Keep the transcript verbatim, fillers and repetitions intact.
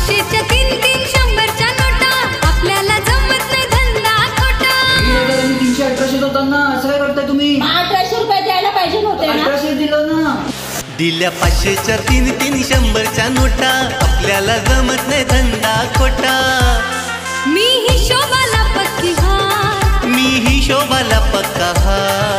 पाचशेच्या तीन तीन शंभरच्या नोटा आपल्याला जमत नाही धंदा खोटा. तीनशे अठराशे होताना असं काय करताय तुम्ही? अठराशे रुपये द्यायला पाहिजे नव्हते ना? अठराशे दिलं ना. दिल्या पाचशेच्या तीन तीन शंभरच्या नोटा आपल्याला जमत नाही धंदा खोटा. मी ही शोभाला पक्की हार, मी ही शोभाला पक्का हार.